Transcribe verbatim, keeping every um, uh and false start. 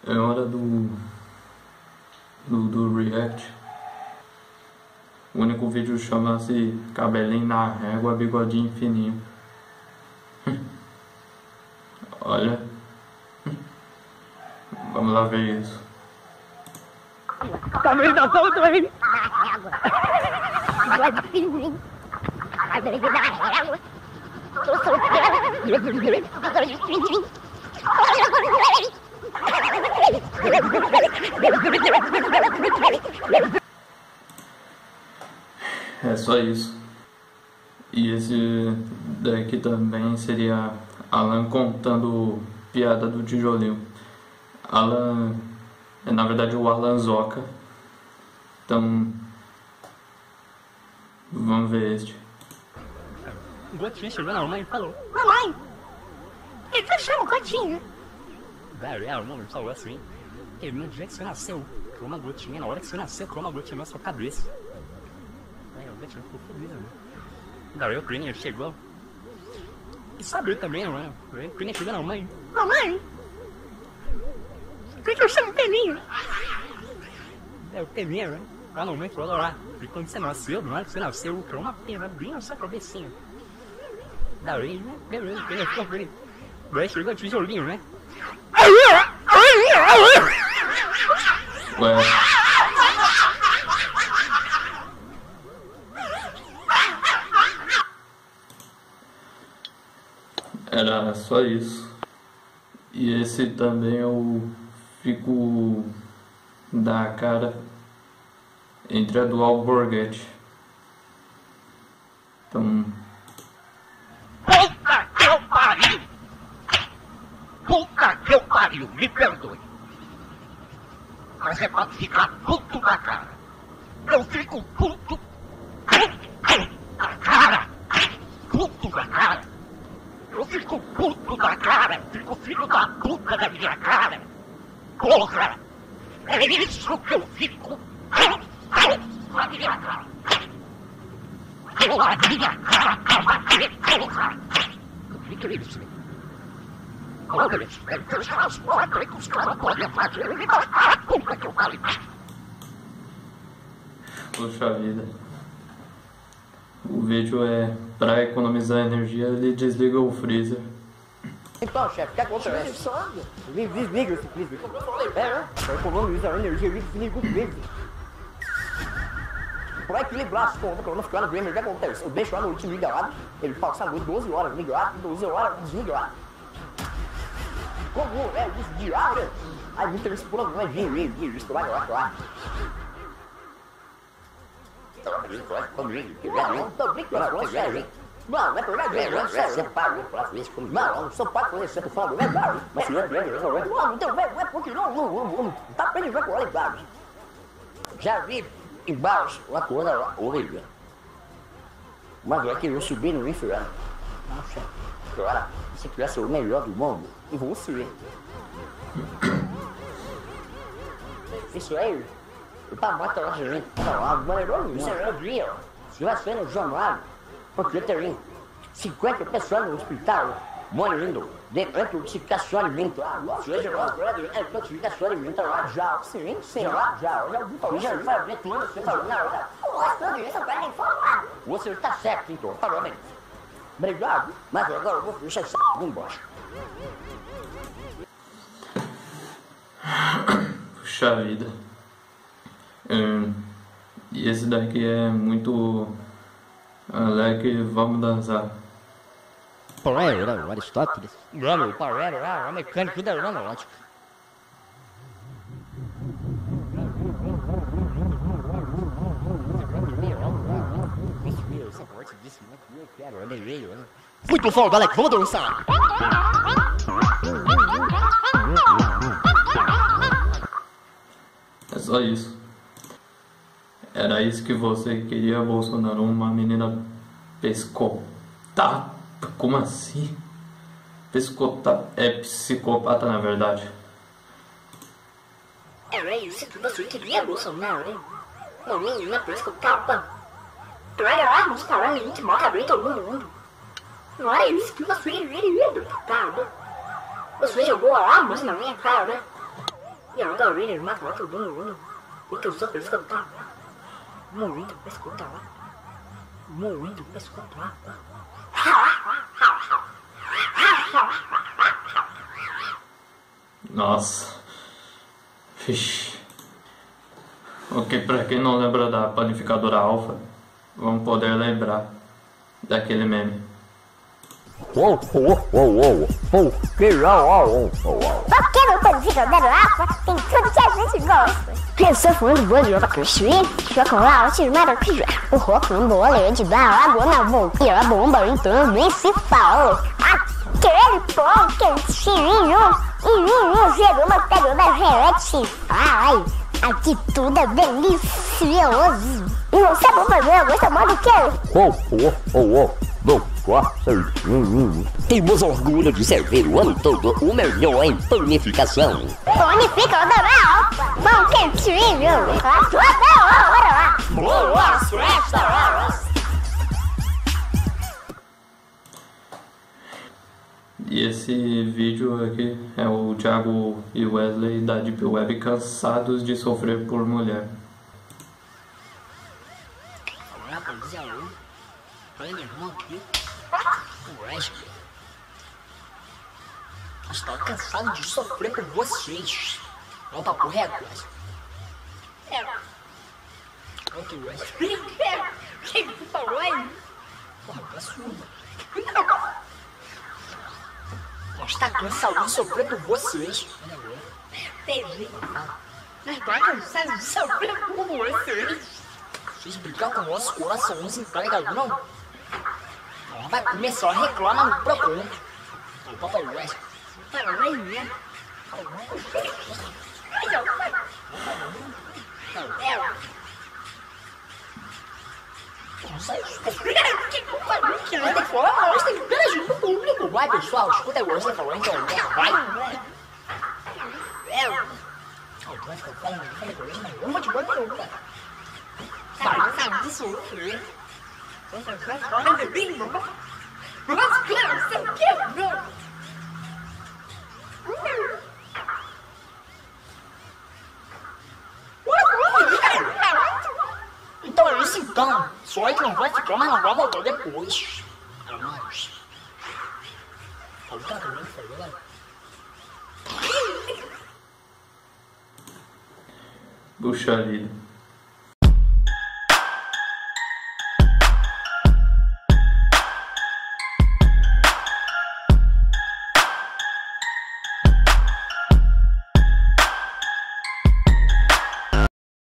É hora do, do, do react. O único vídeo chama-se Cabelinho na Régua, Bigodinho Fininho. Olha. Vamos lá ver isso. Cabelinho na régua. Bigode fininho. Cabelinho na régua. Tô solteira. Bigode fininho. É só isso. E esse daqui também seria Alan contando piada do tijolinho. Alan é na verdade o Alan Zoca. Então vamos ver este. O Gotinha chegou na mãe e falou: Mamãe, ele tá achando o Gotinha. Velho, é, mano, falou assim. Ele no dia que você nasceu, criou uma gotinha. Na hora que você nasceu, criou uma gotinha na sua cabeça. Aí o Gotinha ficou feliz, né? Daí o Crinner chegou. E sabe também, né? O Crinner chegou na mãe. Mamãe, por que eu chamo Peninho? É o Peninho, né? A mamãe falou lá. E quando você nasceu, na hora que você nasceu, criou uma pena bem na sua cabecinha. Daí, né? Beleza, o Crinner ficou feliz. Daí chegou o tijolinho, né? Ué. Era só isso. E esse também eu fico da cara entre a do Alborguete. Então. Puta que eu pariu! Puta que eu pariu! Me perdoe! Mas é pra ficar puto da cara! Eu fico puto! Da cara! Puto da cara! Eu fico puto da cara! Fico filho da puta da minha cara! Porra! É isso que eu fico! Da minha cara! Da minha cara! Porra! Eu fico isso! Olha, velho, que as portas que os caras podem fazer, ele vai ficar a puta que eu falei. Poxa vida. O vídeo é pra economizar energia, ele desliga o freezer. Então, chefe, o que acontece? Desliga esse freezer. É, né? Pra economizar energia, desliga o freezer. Pra equilibrar as contas, pra não ficar no gamer, o que acontece? Eu deixo a noite ligado, ele passa a noite doze horas ligado, doze horas desligado. Como é isso diário? Aí me transpula, não é vir, vir, vir, isso vai lá, lá. Não, tô brincando, não é sério. Não, não é verdade, não é sério. Você paga, próxima vez comigo. Não, não sou pago com você, tô falando verdade. Mas não é verdade, não é verdade. Não, então, velho, não é porque não, não, não, não. Tá aprendendo a falar verdade. Já vi embaixo uma coisa lá, orelha. Mas é que eu subi no inferno. Nossa, agora, se tivesse o melhor do mundo, e você. Isso aí, eu tava matando a gente. Não, isso é dia. Se vai ser no jornal, porque tem cinquenta pessoas no hospital morrendo de intoxicação alimentar. Você já vai intoxicação alimentar? Já, sim, sim, já, já. Eu já ouvi falar. Já vai ver tudo, você falou na hora. Nossa, isso vai me falar. Você está certo, então, parabéns. Obrigado, mas agora eu vou deixar essa p*** embaixo. Puxa vida. Hum, e esse daqui é muito alegre, vamos dançar. Parero, o Aristóteles. Mano, o Parero, o mecânico da aeronáutica. Muito foda, Alex, vamos dançar! É só isso. Era isso que você queria, Bolsonaro? Uma menina pescota? Como assim? Pescota é psicopata, na verdade. Era isso que você queria, Bolsonaro, hein? Uma menina pescota. Tu era lá, mas para a gente mata bem todo mundo. Não era isso que você queria, deputado. Você jogou armas na minha cara. E eu da orelha, mata lá, todo mundo. E que eu só penso que eu tava morrendo, pra escutar lá. Morrendo, pra escutar lá. Nossa. Vixe. Ok, pra quem não lembra da panificadora Alfa, vamos poder lembrar daquele meme. Uou, uou, uou, uou, uou, que uau, uau, uau. Porque no panificadora Alfa tem tudo que a gente gosta. Pensou falando boa de abacaxi, chocolate, maracujá. O rocambole de dar água na boca e a bomba então nem se fala. Aquele pão quentinho e vinho chegou uma pegada relete. Ai, aqui tudo é delicioso. E o sabor fazer eu gosto mais do que eu. Uou, uou, uou, uou. Não faça isso. Temos orgulho de servir o ano todo o melhor em panificação. Panificadora Alfa, pão quentinho. Até a hora lá. Boas festas. E esse vídeo aqui é o Thiago e o Wesley da Deep Web cansados de sofrer por mulher. Rapaziada, olha meu irmão aqui. O Wesley. Estou cansado de sofrer por vocês. É o papo reto, Wesley. É. Olha que Wesley. Quem que falou aí? Porra, pra sua. Está cansado de sofrer por vocês. Entendi. Está cansado de sofrer por vocês. Vocês brigar com o nosso coração não se entrega, não? Ela vai começar a reclamar no Procon. O papai West. Para lá e vem. Vai, pessoal, escuta você falando então. Vai. Não vou te botar não, cara. Sai, sai disso, filho. Nossa, cara, você quebrou. Então é isso então. Só é que não vai ficar, mas não vai voltar depois. É nóis. Olha o cara que falou, velho. Puxa vida.